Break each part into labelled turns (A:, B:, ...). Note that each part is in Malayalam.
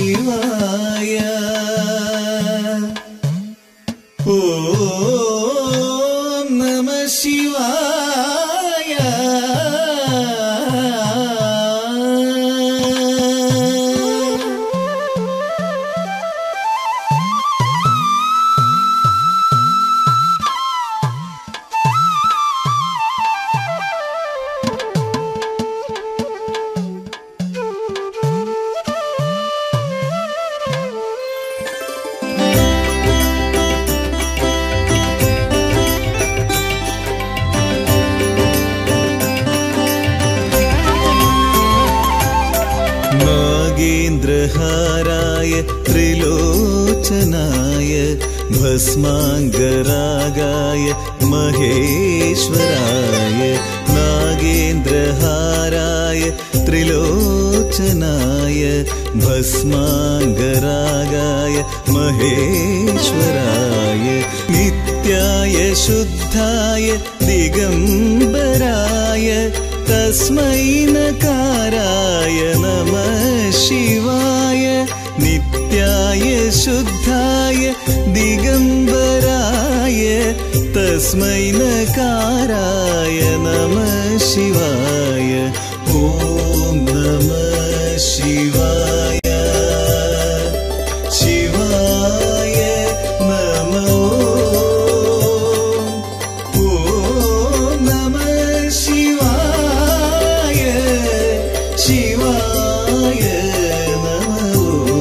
A: ശിവായ. ഓം നമഃ ശിവായ. നാഗേന്ദ്രഹാരായ ത്രിലോചനായ ഭസ്മാംഗരാഗായ മഹേശ്വരായ. നാഗേന്ദ്രഹാരായ ത്രിലോചനായ ഭസ്മാംഗരാഗായ മഹേശ്വരായ. നിത്യായ ശുദ്ധായ ദിഗംബരായ തസ്മൈ നകാരായ നമഃ ശിവായ. നിത്യായ ശുദ്ധായ ദിഗംബരായ തസ്മൈ നകാരായ നമഃ ശിവായ. ഓം നമഃ ശിവായ. ശിവായ നമഃ. ഓം നമഃ ശിവായ. ശിവായ നമഃ.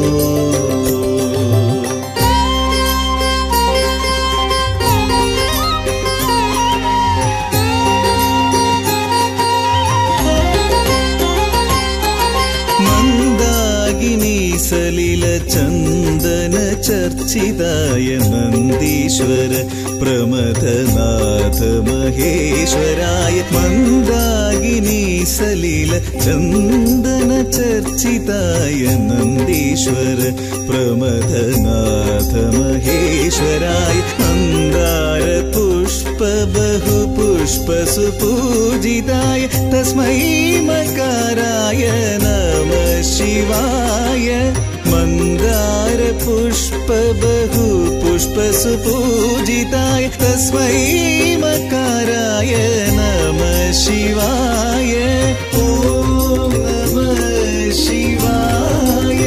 A: മന്ദാകിനി സലില ചന്ദന ചർച്ചിതായ നന്ദീശ്വര പ്രമഥനാഥ മഹേശ്വരായ. മന്ദാകിനി സലില ചന്ദന ചർച്ചിതായ നന്ദീശ്വര പ്രമഥനാഥ മഹേശ്വരായ. മന്ദാര പുഷ്പ ബഹുപുഷ്പ സുപൂജിതായ തസ്മൈ മകാരായ നമഃ ശിവായ. മന്ദാര പുഷ്പ ബഹുപുഷ്പ സുപൂജിതായ തസ്മൈ മകാരായ നമഃ ശിവായ. ഓം നമഃ ശിവായ.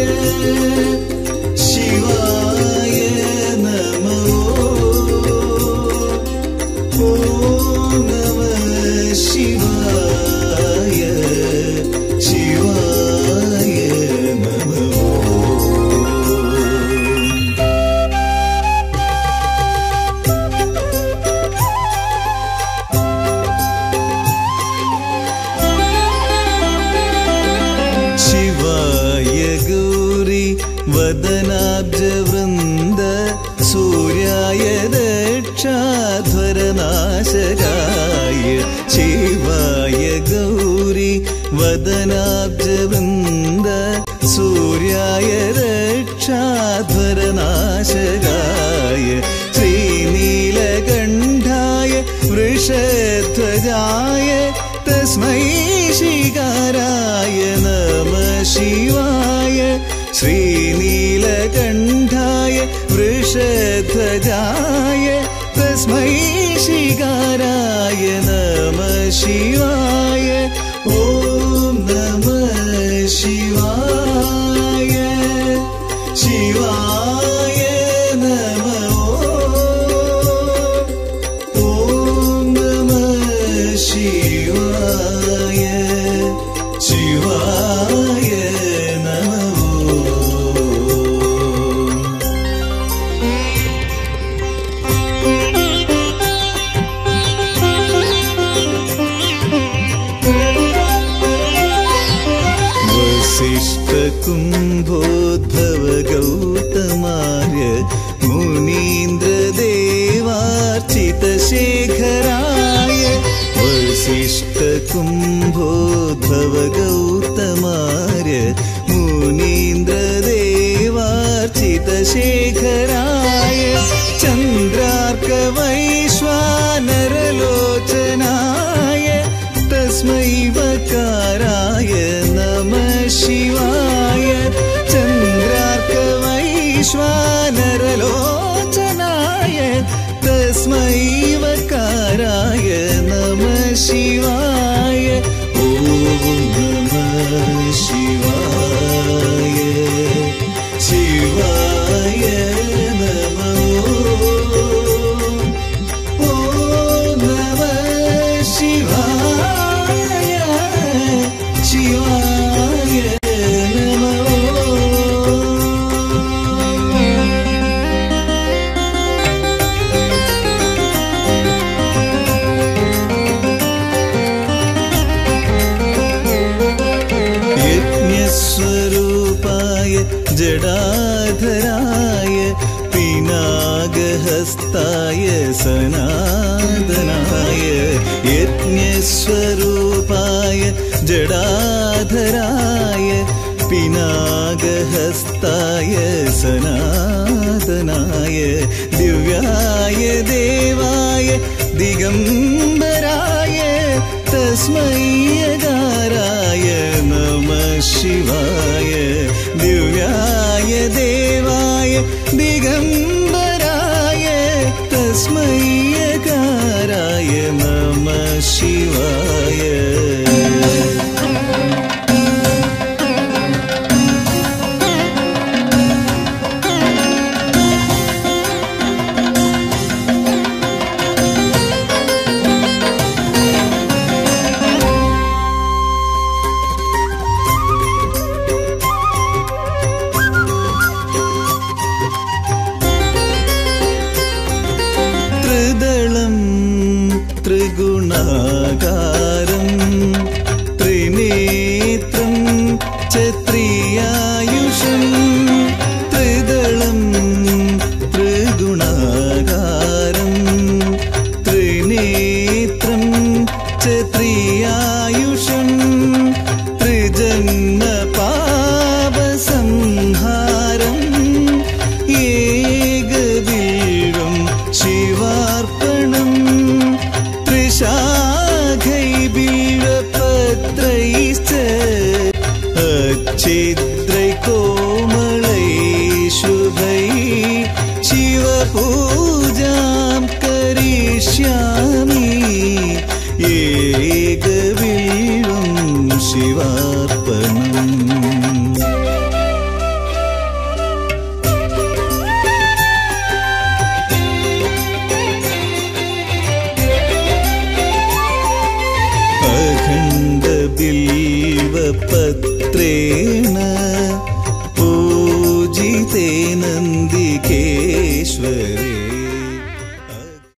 A: ശിവായ നമഃ. ഓം നമഃ ശിവായ. ശിവായ നമഃ. ശിവായ ഗൗരി വദനാബ്ജവൃന്ദ സൂര്യായ ദക്ഷാധ്വരനാശകായ. ശിവായ ഗൗരി വദനാബ്ജവൃന്ദ സൂര്യായ ദക്ഷാധ്വരനാശകായ. ശ്രീനീലകണ്ഠായ വൃഷധ്വജായ തസ്മൈ ശിഖാരായ നമഃ ശിവായ. ശ്രീനീലകണ്ഠായ വൃഷധ്വജായ തസ്മൈ ശിഖാരായ നമഃ ശിവായ. ഓം നമഃ ശിവായ. ശിവായ നമഃ. ഓം നമഃ ശിവായ. ശിവായ നമഃ. വസിഷ്ഠകുംഭോദ്ഭവ ഗൗതമാര്യ മുനീന്ദ്രദേവാർച്ചിതശേഖരായ. വസിഷ്ഠകുംഭോദ്ഭവ ഗൗതമാര്യ മുനീന്ദ്രദേവാർച്ചിതശേഖരായ. ചന്ദ്രാർക്കവൈശ്വാനരലോചനായ തസ്മൈ വകാരായ നമഃ ശിവായ. ചന്ദ്രാ जडाधराय पिनागहस्ताय सनातनाय यज्ञस्वरूपाय जडाधराय पिनागहस्ताय सनातनाय दिव्याय देवाय दिगंबराय तस्मै यकाराय नमः शिवाय दिव्याय देवाय दिगंबराय तस्मै यकाराय नमः शिवाय त्रिगुणाकारं त्रिनेत्रं च त्रियायुषं त्रिदलं त्रिगुणाकारं त्रिनेत्रं च त्रियायुषं त्रिजन्मपापसंहारम् एकबिल्वं शिवार्पणम् शाखैर्बिल्वपत्रैश्च अच्छिद्रैकोमलैः शुभैः शिवपूजां करिष्यामि एकबिल्वं शिवार्पणम् बिल्वपत्रेण पूजिते नन्दिकेश्वरे